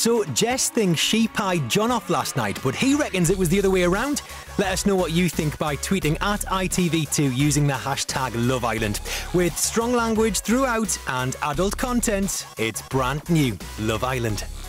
So Jess thinks she pied John off last night, but he reckons it was the other way around. Let us know what you think by tweeting at ITV2 using the hashtag Love Island. With strong language throughout and adult content, it's brand new Love Island.